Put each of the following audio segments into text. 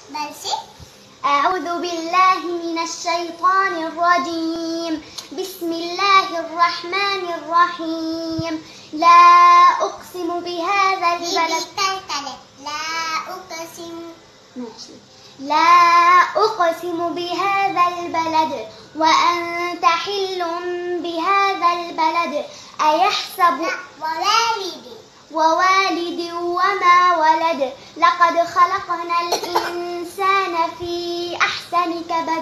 أعوذ بالله من الشيطان الرجيم. بسم الله الرحمن الرحيم. لا أقسم بهذا البلد. لا أقسم بهذا البلد وأنت حل بهذا البلد. أيحسب ووالد وما ولد. لقد خلقنا الإنسان في أحسن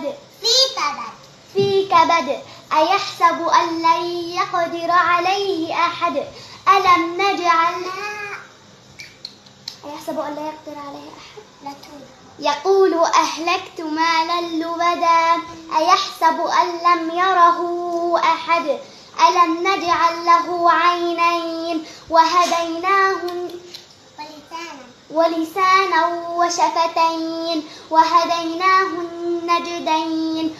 كبد. أيحسب أن لن يقدر عليه أحد. ألم نجعل أيحسب أن لا يقدر عليه أحد. يقول أهلكت مالا لبدا. أيحسب أن لم يره أحد. ألم نجعل له عينين وهديناه ولسانا وشفتين وهديناه النجدين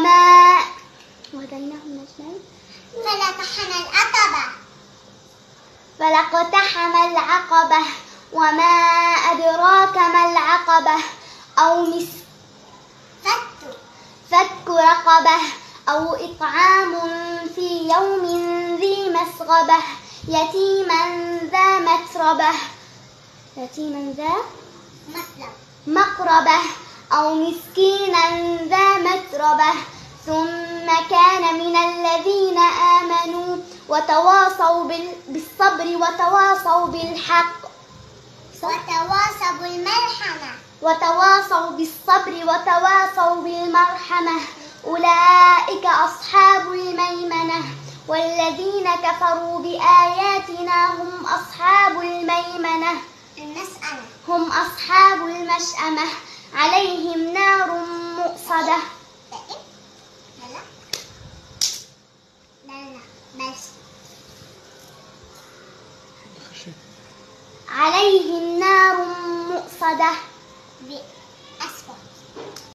فلاقتحم العقبة وما أدراك ما العقبة. فك رقبة أو إطعام في يوم ذي مسغبة. يتيما ذا مقربة أو مسكينا ذا متربة. ثم كان من الذين آمنوا وتواصوا بالصبر وتواصوا بالحق وتواصوا بالصبر وتواصوا بالمرحمة. أولئك أصحاب الميمنة. والذين كفروا بآياتنا هم أصحاب الميمنة هم أصحاب المشأمة. عليهم نار مؤصدة. عليهم نار مؤصدة.